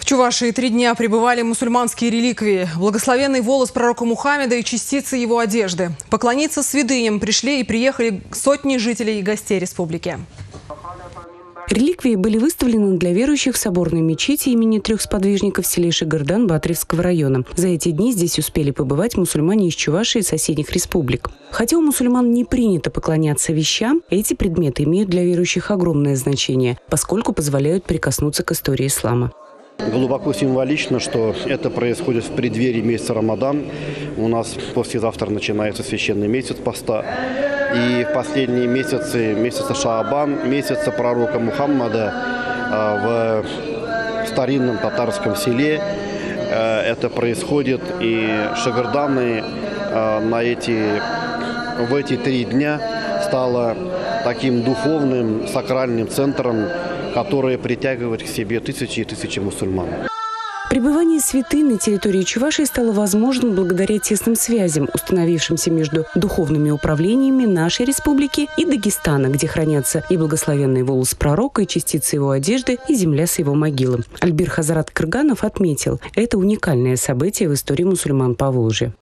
Чувашии 3 дня пребывали мусульманские реликвии, благословенный волос пророка Мухаммеда и частицы его одежды. Поклониться святыням пришли и приехали сотни жителей и гостей республики. Реликвии были выставлены для верующих в соборной мечети имени 3 сподвижников в селе Шыгырдан Батыревского района. За эти дни здесь успели побывать мусульмане из Чувашии и соседних республик. Хотя у мусульман не принято поклоняться вещам, эти предметы имеют для верующих огромное значение, поскольку позволяют прикоснуться к истории ислама. Глубоко символично, что это происходит в преддверии месяца Рамадан. У нас послезавтра начинается священный месяц поста. И в последние месяцы, месяца Шаабан, месяца пророка Мухаммада в старинном татарском селе, это происходит. И Шыгырданы в эти 3 дня стало таким духовным, сакральным центром, которое притягивает к себе тысячи и тысячи мусульман. Пребывание святынь на территории Чувашии стало возможным благодаря тесным связям, установившимся между духовными управлениями нашей республики и Дагестана, где хранятся и благословенный волос пророка, и частицы его одежды, и земля с его могилы. Альбир Хазрат Кырганов отметил, это уникальное событие в истории мусульман Поволжья.